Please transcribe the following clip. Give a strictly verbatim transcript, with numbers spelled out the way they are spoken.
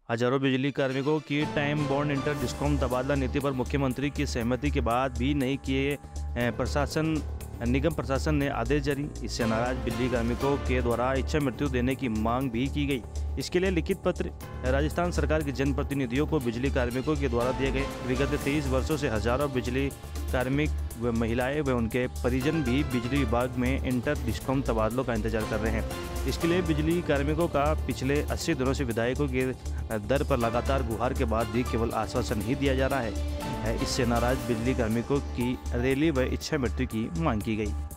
हजारों बिजली कार्मिकों की टाइम बॉन्ड इंटर डिस्कॉम तबादला नीति पर मुख्यमंत्री की सहमति के बाद भी नहीं किए प्रशासन निगम प्रशासन ने आदेश जारी। इससे नाराज बिजली कार्मिकों के द्वारा इच्छा मृत्यु देने की मांग भी की गई। इसके लिए लिखित पत्र राजस्थान सरकार के जनप्रतिनिधियों को बिजली कार्मिकों के द्वारा दिए गए। विगत तेईस वर्षों से हजारों बिजली कार्मिक व महिलाएं व उनके परिजन भी बिजली विभाग में इंटर डिस्कॉम तबादलों का इंतजार कर रहे हैं। इसके लिए बिजली कार्मिकों का पिछले अस्सी दिनों से विधायकों के दर पर लगातार गुहार के बाद भी केवल आश्वासन ही दिया जा रहा है। इससे नाराज बिजली कार्मिकों की रैली व इच्छा मृत्यु की मांग की गई।